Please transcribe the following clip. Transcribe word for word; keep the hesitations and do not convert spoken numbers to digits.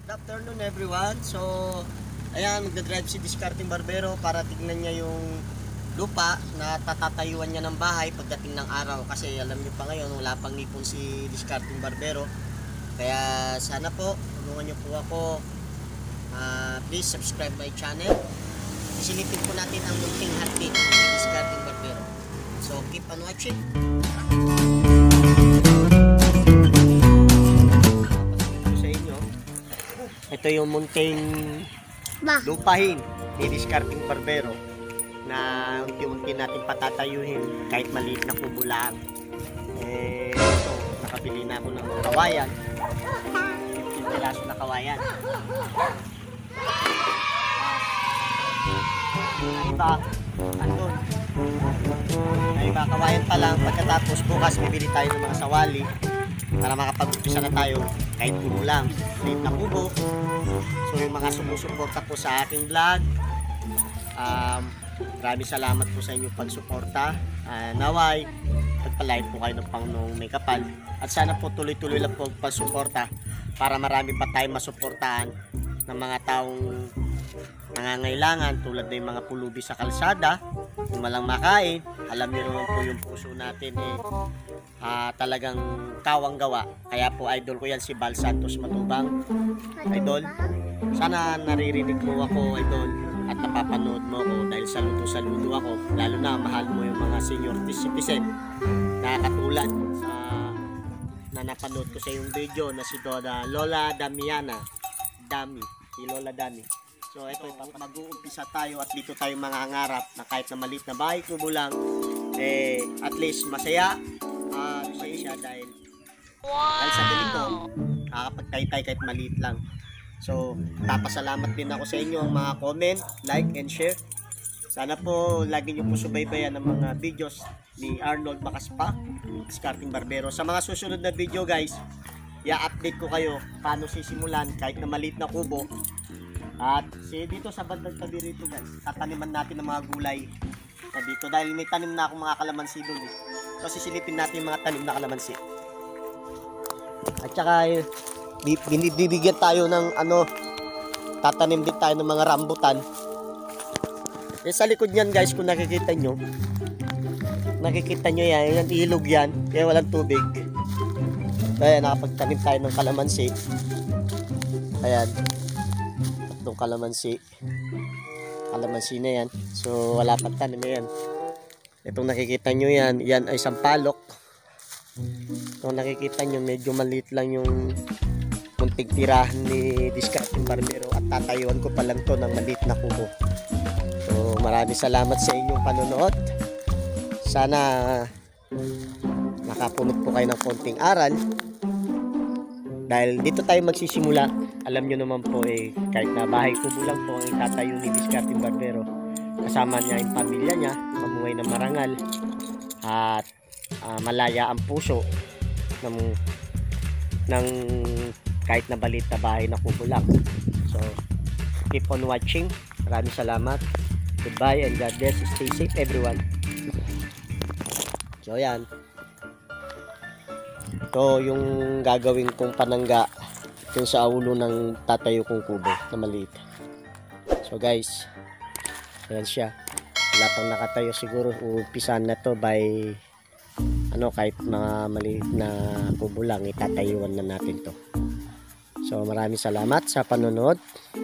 Good afternoon everyone. So, ayan, magdadrive si Discarding Barbero para tignan niya yung lupa na tatatayuan niya ng bahay pagdating ng araw. Kasi alam niyo pa ngayon, wala pang nipon si Discarding Barbero. Kaya sana po, tulungan niyo po ako. Uh, please subscribe my channel. Isilipin po natin ang munting heartbeat ni Discarding Barbero. So, keep on watching. Ito yung munting lupahin ni Discarding Barbero na unti-unti natin patatayuhin kahit maliit na kubo lang. Eh, ito, nakabili na ako ng kawayan. fifteen piraso na kawayan. Iba, andun. Iba, kawayan pa lang. Pagkatapos bukas bibili tayo ng mga sawali para makapag-umpisa na tayo kahit kubo lang, liit na kubo. So yung mga sumusuporta po sa aking vlog, um, maraming salamat po sa inyong pagsuporta. uh, naway pagpalain po kayo ng Panginoong may kapal, at sana po tuloy-tuloy lang po pagsuporta para marami pa tayong masuportahan ng mga taong nangangailangan, tulad ng mga pulubi sa kalsada, yung malang makain. Alam niyo naman po yung puso natin eh Uh, talagang kawang gawa. Kaya po idol ko yan si Bal Santos Matubang. Idol, sana naririnig mo ako, idol, at napapanood mo ako, dahil saludo-saludo ako. Lalo na mahal mo yung mga senior citizen na katulad sa na napanood ko sa yung video na si Doda Lola Damiana Dami, si Lola Dami. So ito, mag-uumpisa tayo at dito tayo mangangarap na kahit na maliit na bahay kubo lang, eh at least masaya. Uh, masaya siya dahil, wow. dahil sa ganito nakakapagtaytay kahit maliit lang. So papasalamat din ako sa inyo ang mga comment, like and share. Sana po lagi nyo po subaybayan ng mga videos ni Arnold Macaspa, Discarding Barbero. Sa mga susunod na video guys, i-update ko kayo paano sisimulan kahit na maliit na kubo. At si dito sa bandang tabi rito guys, tataniman natin ng mga gulay na dito dahil may tanim na akong mga kalamansi doon eh. So sisilipin natin yung mga tanim na kalamansi. At saka binibigyan tayo ng ano, tatanim din tayo ng mga rambutan. E sa likod niyan guys, kung nakikita nyo, nakikita nyo yan, yan ilog yan, kaya walang tubig. Kaya nakapagtanim tayo ng kalamansi. Ayan, tatlong kalamansi. Kalamansi na yan. So wala pang tanim na yan. Itong nakikita nyo yan, yan ay sampalok. Itong nakikita nyo, medyo maliit lang yung munting tirahan ni Discarding Barbero at tatayuan ko pa lang to ng maliit na kubo. So maraming salamat sa inyong panonood. Sana nakapulot po kayo ng konting aral. Dahil dito tayo magsisimula. Alam nyo naman po eh, kahit na bahay kubo lang po ang itatayo ni Discarding Barbero, kasama niya yung pamilya niya, mamuhay ng marangal at uh, malaya ang puso ng, ng kahit na balit na bahay na kubo lang. So keep on watching. Maraming salamat. Goodbye and God bless. Stay safe everyone. So yan, ito yung gagawin kong panangga dun sa ulo ng tatayo kong kubo na maliit. So guys, ayan siya. Wala pang nakatayo, siguro uumpisan na to by ano, kahit mga maliit na kubo lang itatayuan na natin to. So maraming salamat sa panonood.